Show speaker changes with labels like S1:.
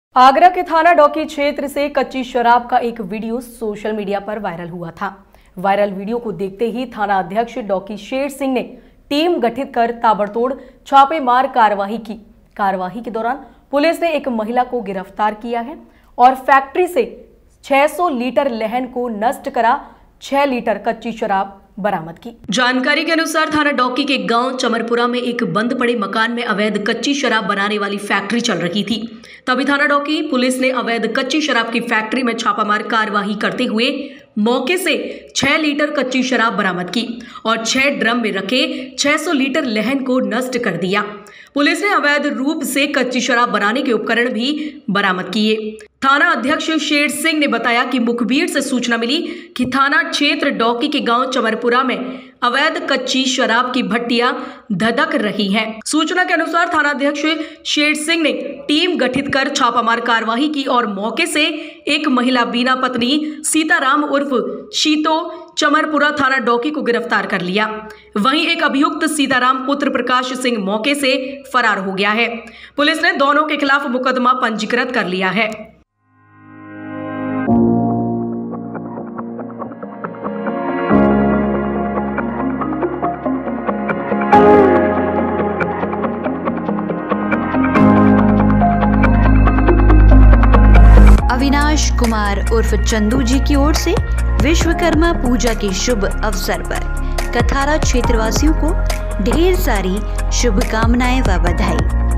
S1: आगरा के थाना डौकी क्षेत्र से कच्ची शराब का एक वीडियो सोशल मीडिया पर वायरल हुआ था। वायरल वीडियो को देखते ही थाना अध्यक्ष डौकी शेर सिंह ने टीम गठित कर ताबड़तोड़ छापेमार कार्यवाही के दौरान पुलिस ने एक महिला को गिरफ्तार किया है और फैक्ट्री से 600 लीटर लहन को नष्ट करा 6 लीटर कच्ची शराब बरामद की। जानकारी के अनुसार थाना डौकी के गांव चमरपुरा में एक बंद पड़े मकान में अवैध कच्ची शराब बनाने वाली फैक्ट्री चल रही थी। तभी थाना डौकी पुलिस ने अवैध कच्ची शराब की फैक्ट्री में छापामार कार्यवाही करते हुए मौके से 6 लीटर कच्ची शराब बरामद की और 6 ड्रम में रखे 600 लीटर लहन को नष्ट कर दिया। पुलिस ने अवैध रूप से कच्ची शराब बनाने के उपकरण भी बरामद किए। थाना अध्यक्ष शेर सिंह ने बताया कि मुखबिर से सूचना मिली कि थाना क्षेत्र डौकी के गांव चमरपुरा में अवैध कच्ची शराब की भट्टियां धधक रही हैं। सूचना के अनुसार थाना अध्यक्ष शेर सिंह ने टीम गठित कर छापामार कार्यवाही की और मौके से एक महिला बीना पत्नी सीताराम उर्फ शीतो चमरपुरा थाना डौकी को गिरफ्तार कर लिया। वहीं एक अभियुक्त सीताराम पुत्र प्रकाश सिंह मौके से फरार हो गया है। पुलिस ने दोनों के खिलाफ मुकदमा पंजीकृत कर लिया है।
S2: अविनाश कुमार उर्फ चंदू जी की ओर से विश्वकर्मा पूजा के शुभ अवसर पर कथारा क्षेत्रवासियों को ढेर सारी शुभकामनाएं व बधाई।